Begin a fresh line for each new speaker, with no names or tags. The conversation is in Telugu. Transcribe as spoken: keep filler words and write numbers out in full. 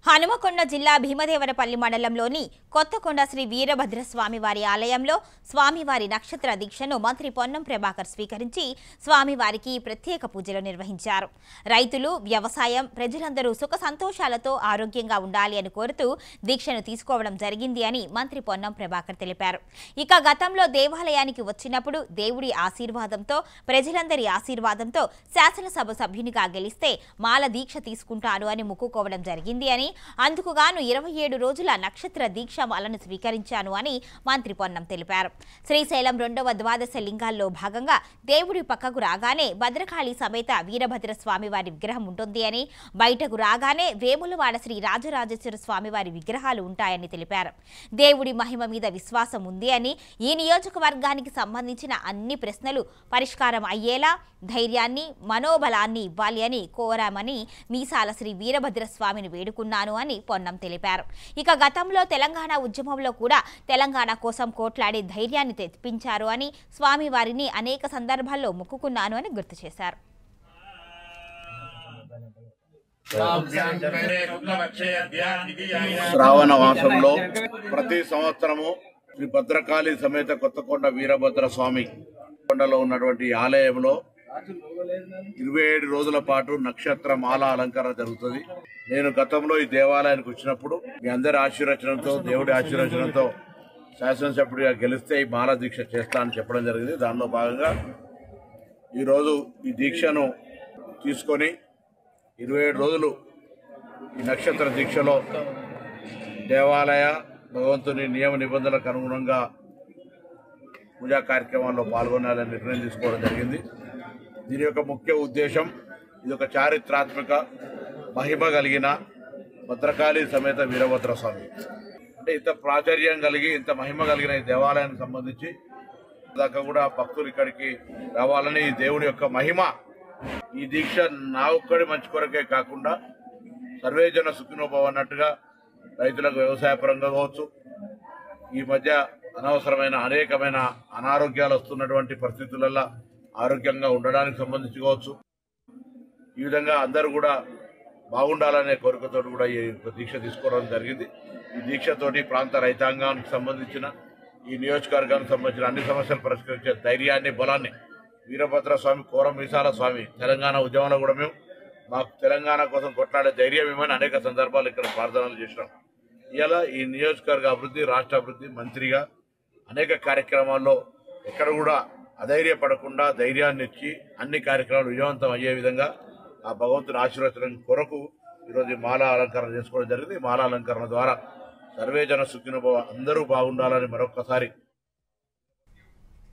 హనుమకొండ జిల్లా భీమదేవరపల్లి మండలంలోని కొత్తకొండ శ్రీ వీరభద్ర స్వామివారి ఆలయంలో స్వామివారి నక్షత్ర దీక్షను మంత్రి పొన్నం ప్రభాకర్ స్వీకరించి స్వామివారికి ప్రత్యేక పూజలు నిర్వహించారు. రైతులు, వ్యవసాయం, ప్రజలందరూ సుఖ సంతోషాలతో ఆరోగ్యంగా ఉండాలి అని కోరుతూ దీక్షను తీసుకోవడం జరిగింది అని మంత్రి పొన్నం ప్రభాకర్ తెలిపారు. ఇక గతంలో దేవాలయానికి వచ్చినప్పుడు దేవుడి ఆశీర్వాదంతో, ప్రజలందరి ఆశీర్వాదంతో శాసనసభ సభ్యునిగా గెలిస్తే మాల దీక్ష తీసుకుంటాను అని మొక్కుకోవడం జరిగింది అని, అందుకుగాను ఇరవై ఏడు రోజుల నక్షత్ర దీక్ష మాలను స్వీకరించాను అని మంత్రి పొన్నం తెలిపారు. శ్రీశైలం రెండవ ద్వాదశ లింగాల్లో భాగంగా దేవుడి పక్కకు రాగానే భద్రకాళి సమేత వీరభద్ర స్వామివారి విగ్రహం ఉంటుంది అని, బయటకు రాగానే వేములవాడ శ్రీ రాజరాజేశ్వర స్వామివారి విగ్రహాలు ఉంటాయని తెలిపారు. దేవుడి మహిమ మీద విశ్వాసం ఉంది అని, ఈ నియోజకవర్గానికి సంబంధించిన అన్ని ప్రశ్నలు పరిష్కారం అయ్యేలా ధైర్యాన్ని, మనోబలాన్ని ఇవ్వాలి అని కోరామని మీసాల శ్రీ వీరభద్ర స్వామిని వేడుకున్నాను అని పొన్నం తెలిపారు. ఇక గతంలో తెలంగాణ ఉద్యమంలో కూడా తెలంగాణ కోసం కోట్లాడే ధైర్యాన్ని తెప్పించారు అని, స్వామివారిని అనేక సందర్భాల్లో మొక్కుకున్నాను అని గుర్తు చేశారు.
శ్రావణ మాసంలో ప్రతి సంవత్సరము శ్రీ భద్రకాళి సమేత కొత్తకొండ వీరభద్ర స్వామి కొండలో ఉన్నటువంటి ఆలయంలో ఇరవై ఏడు రోజుల పాటు నక్షత్ర మాల అలంకరణ జరుగుతుంది. నేను గతంలో ఈ దేవాలయానికి వచ్చినప్పుడు మీ అందరి ఆశీర్వచనంతో, దేవుడి ఆశీర్వచనంతో శాసనసభ్యుడిగా గెలిస్తే ఈ మాల దీక్ష చేస్తా అని చెప్పడం జరిగింది. దానిలో భాగంగా ఈరోజు ఈ దీక్షను తీసుకొని ఇరవై ఏడు రోజులు ఈ నక్షత్ర దీక్షలో దేవాలయ భగవంతుని నియమ నిబంధనలకు అనుగుణంగా పూజా కార్యక్రమాల్లో పాల్గొనాలని నిర్ణయం తీసుకోవడం జరిగింది. దీని యొక్క ముఖ్య ఉద్దేశం, ఇది ఒక చారిత్రాత్మక మహిమ కలిగిన భద్రకాళి సమేత వీరభద్ర స్వామి అంటే ఇంత ప్రాచుర్యం కలిగి ఇంత మహిమ కలిగిన ఈ దేవాలయానికి సంబంధించి దాకా కూడా భక్తులు ఇక్కడికి రావాలని, ఈ దేవుని యొక్క మహిమ, ఈ దీక్ష నా ఒక్కడి మంచి కొరకే కాకుండా సర్వేజన సుఖినోభవ అన్నట్టుగా రైతులకు వ్యవసాయ పరంగా కావచ్చు, ఈ మధ్య అనవసరమైన అనేకమైన అనారోగ్యాలు వస్తున్నటువంటి పరిస్థితులలో ఆరోగ్యంగా ఉండడానికి సంబంధించి కావచ్చు, ఈ విధంగా అందరూ కూడా బాగుండాలనే కోరికతో కూడా ఈ దీక్ష తీసుకోవడం జరిగింది. ఈ దీక్షతోటి ప్రాంత రైతాంగానికి సంబంధించిన, ఈ నియోజకవర్గానికి సంబంధించిన అన్ని సమస్యలు పరిష్కరించే ధైర్యాన్ని, బలాన్ని వీరభద్ర స్వామి, కోరం మీసాల స్వామి తెలంగాణ ఉద్యమంలో కూడా మేము మాకు తెలంగాణ కోసం కొట్లాడే ధైర్యం ఏమని అనేక సందర్భాలు ఇక్కడ ప్రార్థనలు చేసినాం. ఇలా ఈ నియోజకవర్గ అభివృద్ధి, రాష్ట్ర అభివృద్ధి మంత్రిగా అనేక కార్యక్రమాల్లో ఎక్కడ కూడా అధైర్యపడకుండా ధైర్యాన్ని ఇచ్చి అన్ని కార్యక్రమాలు విజయవంతం అయ్యే విధంగా ఆ భగవంతుని ఆశీర్వచనం కొరకు ఈరోజు మాల అలంకరణ చేసుకోవడం జరిగింది. మాల అలంకరణ ద్వారా సర్వేజన సుఖినోభవ అందరూ బాగుండాలని మరొక్కసారి